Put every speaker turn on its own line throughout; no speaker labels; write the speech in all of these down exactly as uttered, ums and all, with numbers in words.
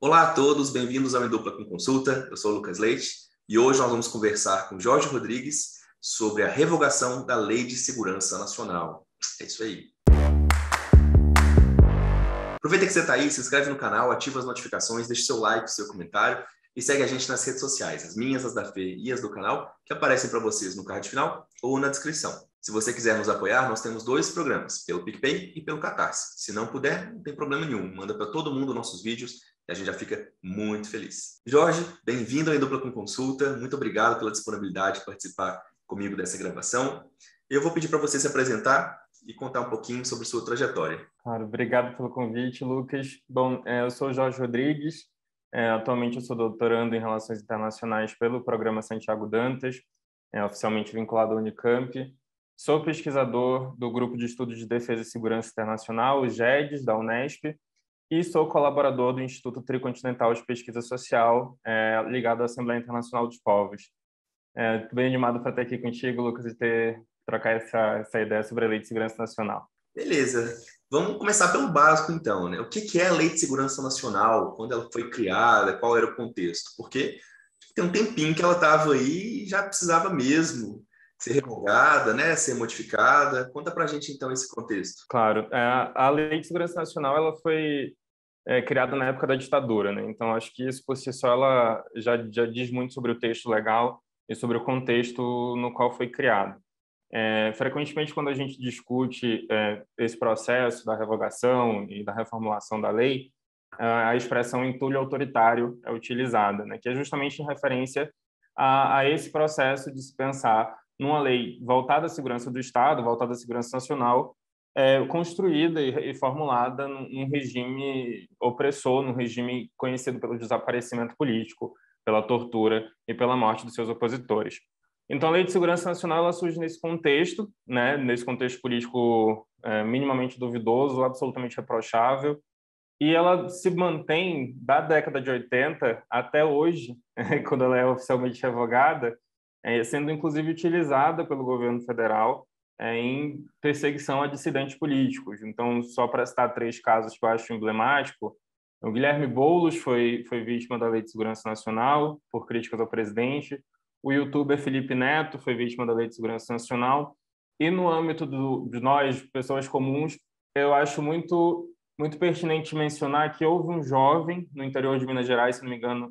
Olá a todos, bem-vindos ao Em Dupla com Consulta. Eu sou o Lucas Leite e hoje nós vamos conversar com Jorge Rodrigues sobre a revogação da Lei de Segurança Nacional. É isso aí. Aproveita que você está aí, se inscreve no canal, ativa as notificações, deixa seu like, seu comentário e segue a gente nas redes sociais, as minhas, as da Fê e as do canal, que aparecem para vocês no card final ou na descrição. Se você quiser nos apoiar, nós temos dois programas, pelo PicPay e pelo Catarse. Se não puder, não tem problema nenhum, manda para todo mundo nossos vídeos e a gente já fica muito feliz. Jorge, bem-vindo ao Em Dupla com Consulta, muito obrigado pela disponibilidade de participar comigo dessa gravação. Eu vou pedir para você se apresentar e contar um pouquinho sobre sua trajetória.
Claro, obrigado pelo convite, Lucas. Bom, eu sou Jorge Rodrigues, atualmente eu sou doutorando em Relações Internacionais pelo Programa Santiago Dantas, oficialmente vinculado à Unicamp. Sou pesquisador do Grupo de Estudos de Defesa e Segurança Internacional, o GEDES, da Unesp, e sou colaborador do Instituto Tricontinental de Pesquisa Social, ligado à Assembleia Internacional dos Povos. Estou bem animado para estar aqui contigo, Lucas, e ter, trocar essa, essa ideia sobre a Lei de Segurança Nacional.
Beleza. Vamos começar pelo básico, então, né? O que é a Lei de Segurança Nacional? Quando ela foi criada? Qual era o contexto? Porque tem um tempinho que ela estava aí e já precisava mesmo ser revogada, né? Ser modificada. Conta para a gente, então, esse contexto.
Claro. A Lei de Segurança Nacional ela foi é, criada na época da ditadura, né? Então, acho que isso, por si só, ela já, já diz muito sobre o texto legal e sobre o contexto no qual foi criado. É, frequentemente, quando a gente discute é, esse processo da revogação e da reformulação da lei, a expressão entulho autoritário é utilizada, né, que é justamente em referência a, a esse processo de se pensar numa lei voltada à segurança do Estado, voltada à segurança nacional, é, construída e, e formulada num, num regime opressor, num regime conhecido pelo desaparecimento político, pela tortura e pela morte dos seus opositores. Então, a Lei de Segurança Nacional ela surge nesse contexto, né, nesse contexto político é, minimamente duvidoso, absolutamente reprochável, e ela se mantém da década de oitenta até hoje, quando ela é oficialmente revogada, é, sendo inclusive utilizada pelo governo federal é, em perseguição a dissidentes políticos. Então, só para citar três casos que eu acho emblemático, o Guilherme Boulos foi, foi vítima da Lei de Segurança Nacional por críticas ao presidente. O youtuber Felipe Neto foi vítima da Lei de Segurança Nacional. E no âmbito do, de nós, pessoas comuns, eu acho muito, muito pertinente mencionar que houve um jovem no interior de Minas Gerais, se não me engano,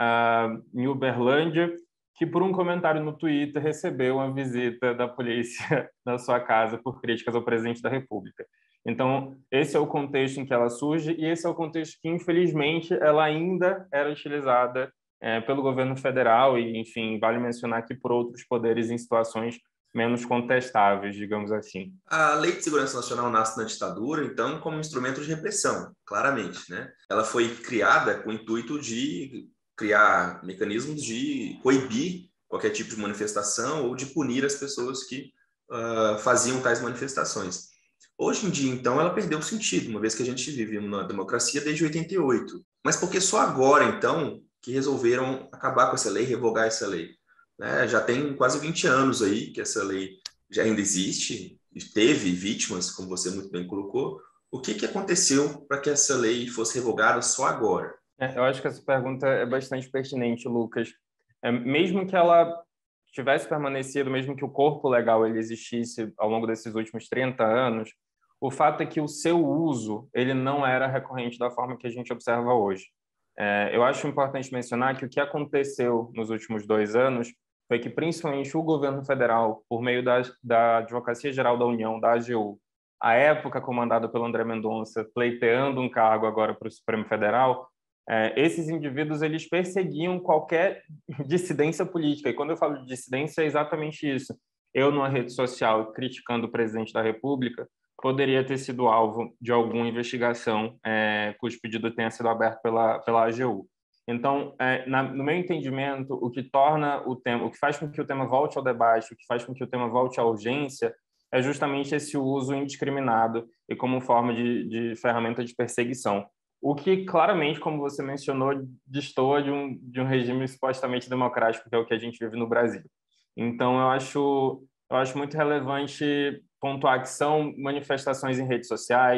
uh, em Uberlândia, que por um comentário no Twitter recebeu uma visita da polícia na sua casa por críticas ao presidente da República. Então, esse é o contexto em que ela surge e esse é o contexto que, infelizmente, ela ainda era utilizada É, pelo governo federal e, enfim, vale mencionar que por outros poderes em situações menos contestáveis, digamos assim.
A Lei de Segurança Nacional nasce na ditadura, então, como instrumento de repressão, claramente, né? Ela foi criada com o intuito de criar mecanismos de coibir qualquer tipo de manifestação ou de punir as pessoas que uh, faziam tais manifestações. Hoje em dia, então, ela perdeu o sentido, uma vez que a gente vive numa democracia desde oitenta e oito. Mas por que só agora, então, que resolveram acabar com essa lei, revogar essa lei? Né? Já tem quase vinte anos aí que essa lei já ainda existe, teve vítimas, como você muito bem colocou. O que, que aconteceu para que essa lei fosse revogada só agora?
É, eu acho que essa pergunta é bastante pertinente, Lucas. É, mesmo que ela tivesse permanecido, mesmo que o corpo legal ele existisse ao longo desses últimos trinta anos, o fato é que o seu uso ele não era recorrente da forma que a gente observa hoje. É, eu acho importante mencionar que o que aconteceu nos últimos dois anos foi que, principalmente, o governo federal, por meio da, da Advocacia Geral da União, da A G U, à época comandada pelo André Mendonça, pleiteando um cargo agora para o Supremo Federal, é, esses indivíduos eles perseguiam qualquer dissidência política. E quando eu falo de dissidência, é exatamente isso. Eu, numa rede social, criticando o presidente da República, poderia ter sido alvo de alguma investigação é, cujo pedido tenha sido aberto pela, pela A G U. Então, é, na, no meu entendimento, o que torna o tema, o que faz com que o tema volte ao debate, o que faz com que o tema volte à urgência, é justamente esse uso indiscriminado e como forma de, de ferramenta de perseguição. O que, claramente, como você mencionou, destoa de um, de um regime supostamente democrático, que é o que a gente vive no Brasil. Então, eu acho, eu acho muito relevante pontuar que são manifestações em redes sociais, que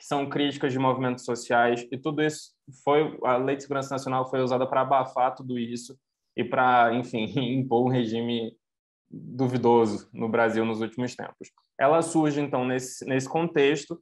que são críticas de movimentos sociais, e tudo isso foi, a Lei de Segurança Nacional foi usada para abafar tudo isso e para, enfim, impor um regime duvidoso no Brasil nos últimos tempos. Ela surge, então, nesse, nesse contexto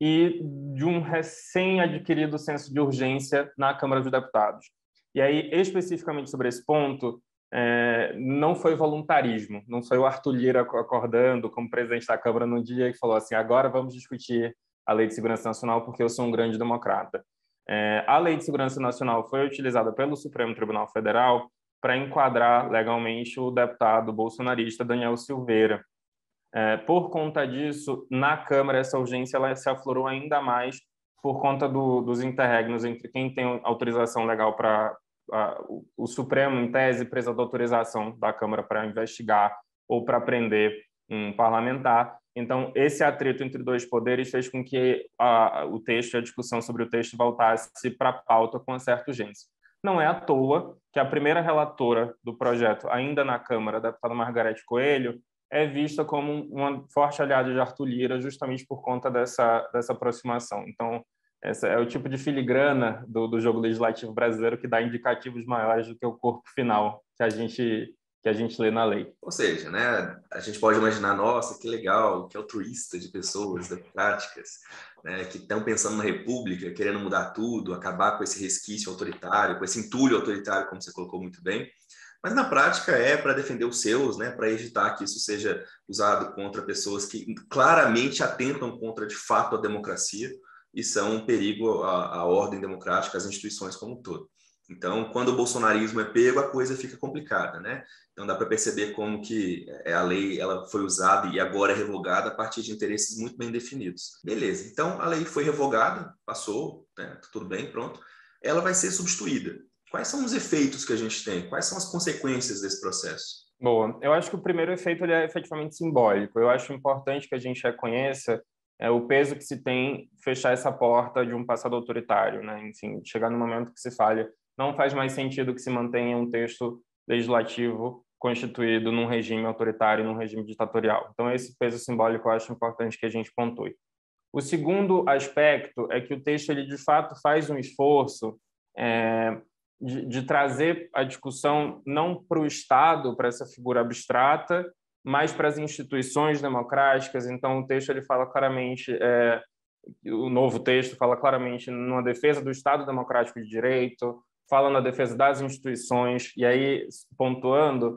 e de um recém-adquirido senso de urgência na Câmara dos Deputados. E aí, especificamente sobre esse ponto, é, não foi voluntarismo, não foi o Arthur Lira acordando como presidente da Câmara num dia e falou assim, agora vamos discutir a Lei de Segurança Nacional porque eu sou um grande democrata. É, a Lei de Segurança Nacional foi utilizada pelo Supremo Tribunal Federal para enquadrar legalmente o deputado bolsonarista Daniel Silveira. É, por conta disso, na Câmara, essa urgência ela se aflorou ainda mais por conta do, dos interregnos entre quem tem autorização legal para o, o Supremo, em tese, precisa da autorização da Câmara para investigar ou para prender um parlamentar. Então, esse atrito entre dois poderes fez com que a, o texto, a discussão sobre o texto voltasse para a pauta com uma certa urgência. Não é à toa que a primeira relatora do projeto, ainda na Câmara, a deputada Margarete Coelho, é vista como uma forte aliada de Arthur Lira, justamente por conta dessa, dessa aproximação. Então, esse é o tipo de filigrana do, do jogo legislativo brasileiro que dá indicativos maiores do que o corpo final que a gente, que a gente lê na lei.
Ou seja, né, a gente pode imaginar, nossa, que legal, que altruísta de pessoas democráticas, né, que estão pensando na república, querendo mudar tudo, acabar com esse resquício autoritário, com esse entulho autoritário, como você colocou muito bem. Mas na prática é para defender os seus, né, para evitar que isso seja usado contra pessoas que claramente atentam contra, de fato, a democracia e são um perigo à, à ordem democrática, às instituições como um todo. Então, quando o bolsonarismo é pego, a coisa fica complicada, né? Então, dá para perceber como que a lei ela foi usada e agora é revogada a partir de interesses muito bem definidos. Beleza, então a lei foi revogada, passou, né, tudo bem, pronto. Ela vai ser substituída. Quais são os efeitos que a gente tem? Quais são as consequências desse processo?
Boa. Eu acho que o primeiro efeito ele é efetivamente simbólico. Eu acho importante que a gente reconheça é, o peso que se tem fechar essa porta de um passado autoritário, né? Enfim, chegar no momento que se fale, não faz mais sentido que se mantenha um texto legislativo constituído num regime autoritário, num regime ditatorial. Então, esse peso simbólico eu acho importante que a gente pontue. O segundo aspecto é que o texto, ele de fato faz um esforço é, de, de trazer a discussão não para o Estado, para essa figura abstrata, mas para as instituições democráticas. Então, o texto ele fala claramente, é, o novo texto fala claramente numa defesa do Estado democrático de direito, fala na defesa das instituições, e aí, pontuando,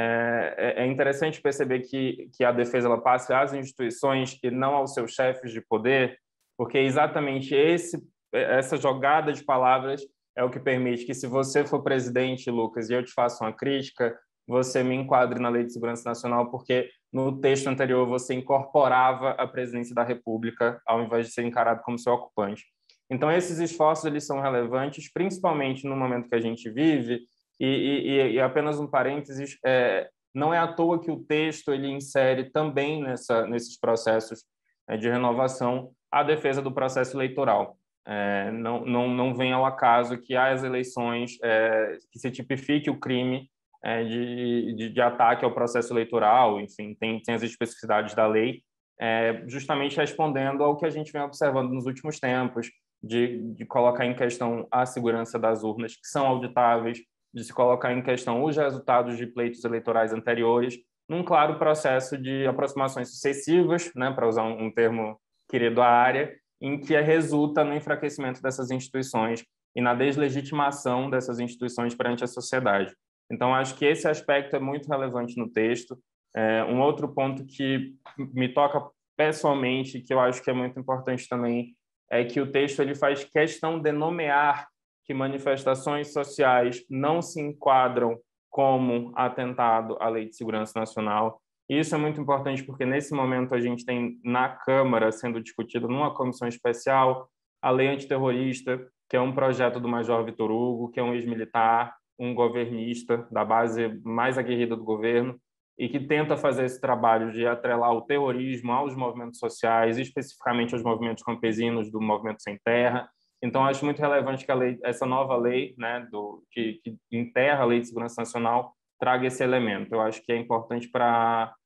é, é interessante perceber que, que a defesa ela passe às instituições e não aos seus chefes de poder, porque exatamente esse, essa jogada de palavras é o que permite que, se você for presidente, Lucas, e eu te faço uma crítica, você me enquadre na Lei de Segurança Nacional, porque no texto anterior você incorporava a presidência da República ao invés de ser encarado como seu ocupante. Então, esses esforços eles são relevantes, principalmente no momento que a gente vive, e, e, e apenas um parênteses, é, não é à toa que o texto ele insere também nessa, nesses processos é, de renovação a defesa do processo eleitoral. É, não, não, não vem ao acaso que as eleições, é, que se tipifique o crime é, de, de, de ataque ao processo eleitoral, enfim, tem, tem as especificidades da lei, é, justamente respondendo ao que a gente vem observando nos últimos tempos, de, de colocar em questão a segurança das urnas, que são auditáveis, de se colocar em questão os resultados de pleitos eleitorais anteriores, num claro processo de aproximações sucessivas, né, para usar um, um termo querido à área, em que resulta no enfraquecimento dessas instituições e na deslegitimação dessas instituições perante a sociedade. Então, acho que esse aspecto é muito relevante no texto. É, um outro ponto que me toca pessoalmente, que eu acho que é muito importante também, é que o texto ele faz questão de nomear que manifestações sociais não se enquadram como atentado à Lei de Segurança Nacional. E isso é muito importante porque, nesse momento, a gente tem na Câmara sendo discutido numa comissão especial a Lei Antiterrorista, que é um projeto do Major Vitor Hugo, que é um ex-militar, um governista da base mais aguerrida do governo, e que tenta fazer esse trabalho de atrelar o terrorismo aos movimentos sociais, especificamente aos movimentos campesinos do Movimento Sem Terra. Então, acho muito relevante que a lei, essa nova lei, né, do, que, que enterra a Lei de Segurança Nacional, traga esse elemento. Eu acho que é importante para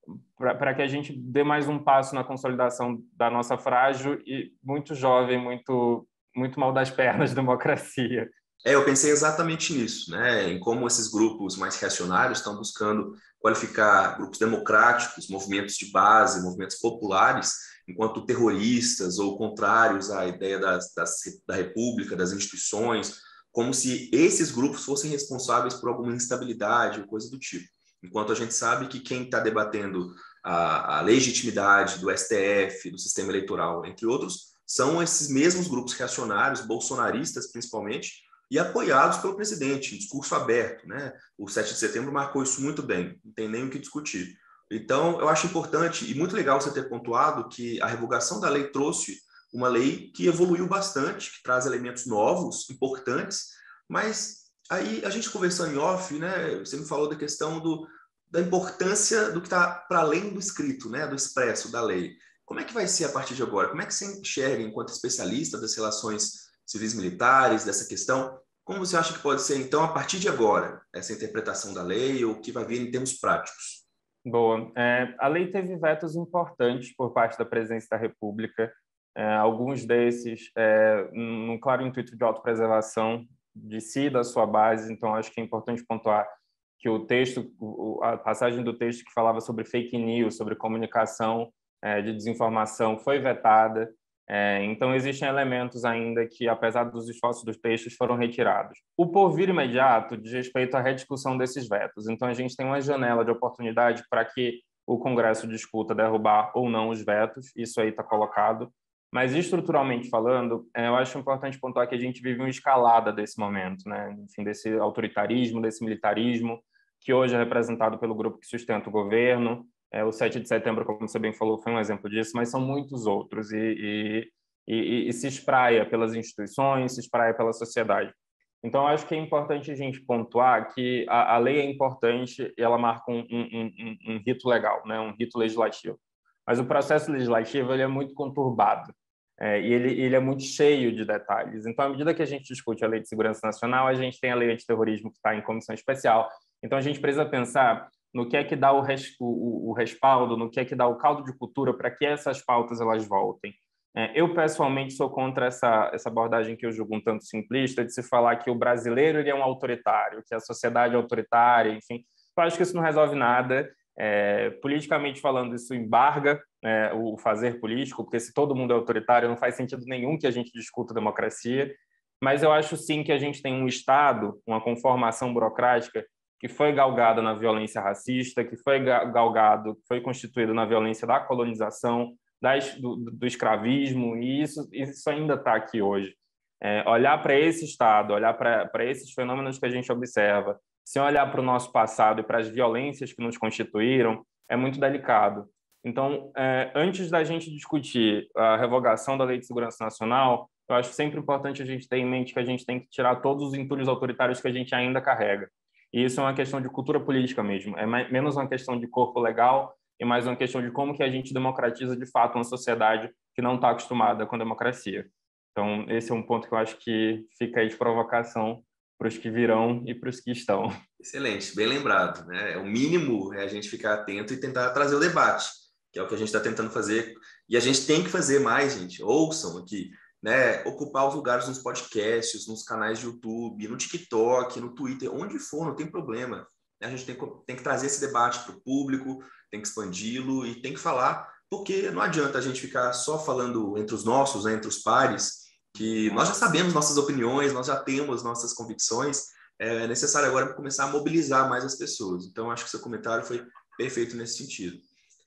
para que a gente dê mais um passo na consolidação da nossa frágil e muito jovem, muito, muito mal das pernas democracia.
É, eu pensei exatamente nisso, né? Em como esses grupos mais reacionários estão buscando qualificar grupos democráticos, movimentos de base, movimentos populares, enquanto terroristas ou contrários à ideia das, das, da república, das instituições, como se esses grupos fossem responsáveis por alguma instabilidade ou coisa do tipo. Enquanto a gente sabe que quem está debatendo a, a legitimidade do S T F, do sistema eleitoral, entre outros, são esses mesmos grupos reacionários, bolsonaristas principalmente, e apoiados pelo presidente, em discurso aberto, né? O sete de setembro marcou isso muito bem, não tem nem o que discutir. Então, eu acho importante e muito legal você ter pontuado que a revogação da lei trouxe uma lei que evoluiu bastante, que traz elementos novos, importantes, mas aí a gente conversando em off, né? Você me falou da questão do, da importância do que está para além do escrito, né? Do expresso da lei. Como é que vai ser a partir de agora? Como é que você enxerga, enquanto especialista das relações civis militares, dessa questão, como você acha que pode ser, então, a partir de agora, essa interpretação da lei ou o que vai vir em termos práticos?
Boa. É, a lei teve vetos importantes por parte da Presidência da República, é, alguns desses é, num claro intuito de autopreservação de si e da sua base, então acho que é importante pontuar que o texto, a passagem do texto que falava sobre fake news, sobre comunicação é, de desinformação foi vetada. É, então, existem elementos ainda que, apesar dos esforços dos textos, foram retirados. O porvir imediato diz respeito à rediscussão desses vetos. Então, a gente tem uma janela de oportunidade para que o Congresso discuta derrubar ou não os vetos, isso aí está colocado. Mas, estruturalmente falando, é, eu acho importante pontuar que a gente vive uma escalada desse momento, né? Enfim, desse autoritarismo, desse militarismo, que hoje é representado pelo grupo que sustenta o governo. É, o sete de setembro, como você bem falou, foi um exemplo disso, mas são muitos outros e, e, e, e se espraia pelas instituições, se espraia pela sociedade. Então, acho que é importante a gente pontuar que a, a lei é importante e ela marca um, um, um, um rito legal, né? Um rito legislativo. Mas o processo legislativo ele é muito conturbado é, e ele, ele é muito cheio de detalhes. Então, à medida que a gente discute a Lei de Segurança Nacional, a gente tem a Lei Antiterrorismo que está em comissão especial. Então, a gente precisa pensar no que é que dá o, res, o, o respaldo, no que é que dá o caldo de cultura para que essas pautas elas voltem. É, eu, pessoalmente, sou contra essa, essa abordagem que eu julgo um tanto simplista, de se falar que o brasileiro ele é um autoritário, que a sociedade é autoritária, enfim. Eu acho que isso não resolve nada. É, politicamente falando, isso embarga é, o fazer político, porque se todo mundo é autoritário, não faz sentido nenhum que a gente discuta democracia. Mas eu acho, sim, que a gente tem um Estado, uma conformação burocrática, que foi galgado na violência racista, que foi galgado, foi constituído na violência da colonização, das, do, do escravismo, e isso, isso ainda está aqui hoje. É, olhar para esse Estado, olhar para esses fenômenos que a gente observa, sem olhar para o nosso passado e para as violências que nos constituíram, é muito delicado. Então, é, antes da gente discutir a revogação da Lei de Segurança Nacional, eu acho sempre importante a gente ter em mente que a gente tem que tirar todos os entulhos autoritários que a gente ainda carrega. E isso é uma questão de cultura política mesmo, é mais, menos uma questão de corpo legal e mais uma questão de como que a gente democratiza de fato uma sociedade que não está acostumada com a democracia. Então, esse é um ponto que eu acho que fica aí de provocação para os que virão e para os que estão.
Excelente, bem lembrado, né? O mínimo é a gente ficar atento e tentar trazer o debate, que é o que a gente está tentando fazer. E a gente tem que fazer mais, gente. Ouçam aqui. Né, ocupar os lugares nos podcasts, nos canais de YouTube, no TikTok, no Twitter, onde for, não tem problema. A gente tem, tem que trazer esse debate para o público, tem que expandi-lo e tem que falar, porque não adianta a gente ficar só falando entre os nossos, né, entre os pares, que nós já sabemos nossas opiniões, nós já temos nossas convicções, é necessário agora começar a mobilizar mais as pessoas. Então, acho que seu comentário foi perfeito nesse sentido.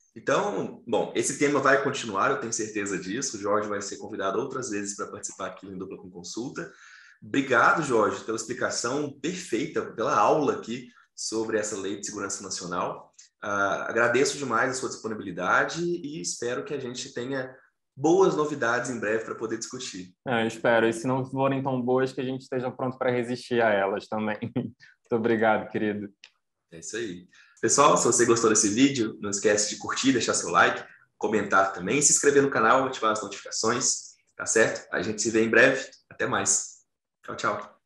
Então, bom, esse tema vai continuar, eu tenho certeza disso. O Jorge vai ser convidado outras vezes para participar aqui no Dupla com Consulta. Obrigado, Jorge, pela explicação perfeita, pela aula aqui sobre essa Lei de Segurança Nacional. Uh, agradeço demais a sua disponibilidade e espero que a gente tenha boas novidades em breve para poder discutir.
Eu espero, e se não forem tão boas, que a gente esteja pronto para resistir a elas também. Muito obrigado, querido.
É isso aí. Pessoal, se você gostou desse vídeo, não esquece de curtir, deixar seu like, comentar também, se inscrever no canal, ativar as notificações, tá certo? A gente se vê em breve. Até mais. Tchau, tchau.